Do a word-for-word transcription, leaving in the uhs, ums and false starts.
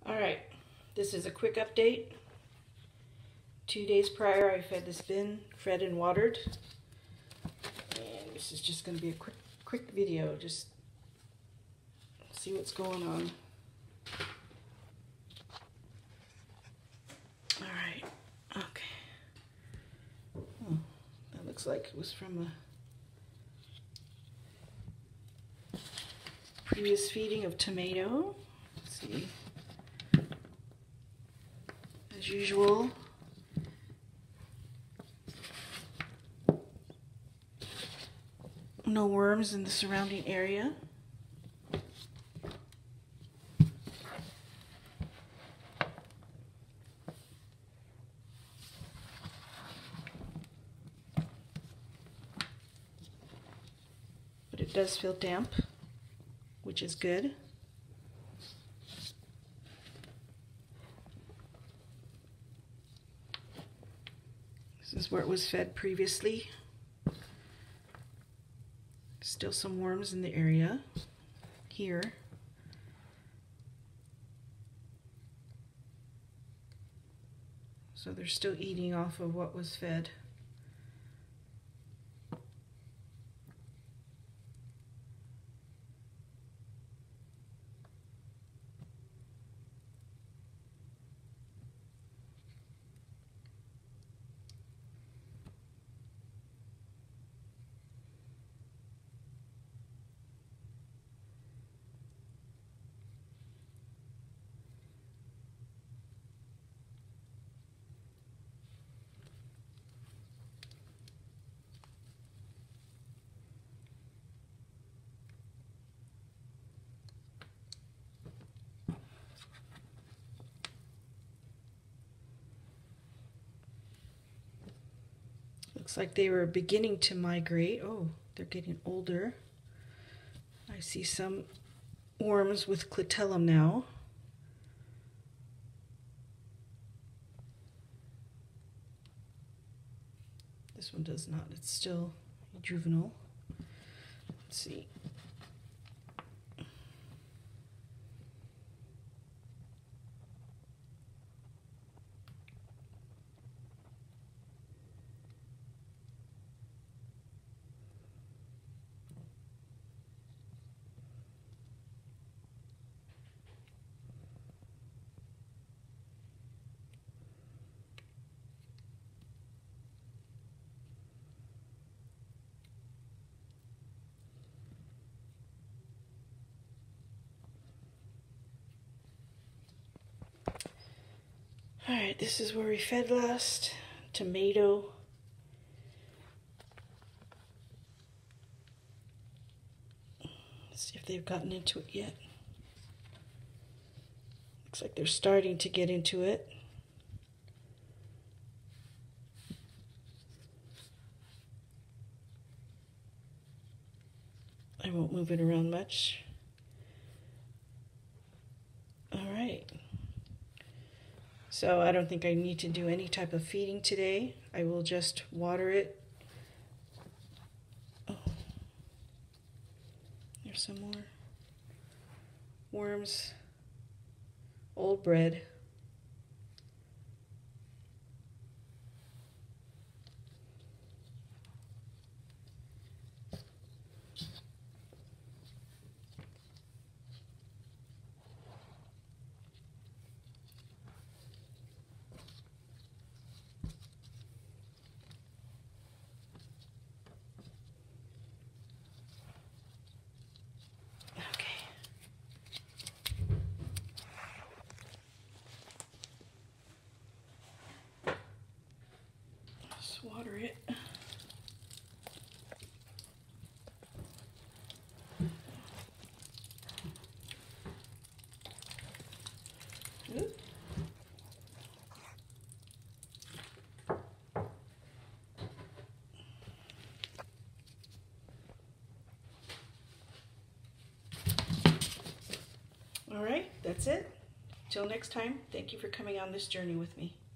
Alright, this is a quick update. Two days prior I fed this bin, fed and watered. And this is just going to be a quick, quick video, just see what's going on. Alright, okay. Oh, that looks like it was from a previous feeding of tomato. Let's see. As usual, no worms in the surrounding area. But it does feel damp, which is good. This is where it was fed previously. Still some worms in the area here. So they're still eating off of what was fed. Looks like they were beginning to migrate. Oh, they're getting older. I see some worms with clitellum now. This one does not. It's still juvenile. Let's see. Alright, this is where we fed last. Tomato. Let's see if they've gotten into it yet. Looks like they're starting to get into it. I won't move it around much. Alright. So I don't think I need to do any type of feeding today. I will just water it. Oh, there's some more worms. Old bread. Water it. Oop. All right, that's it. Till next time, thank you for coming on this journey with me.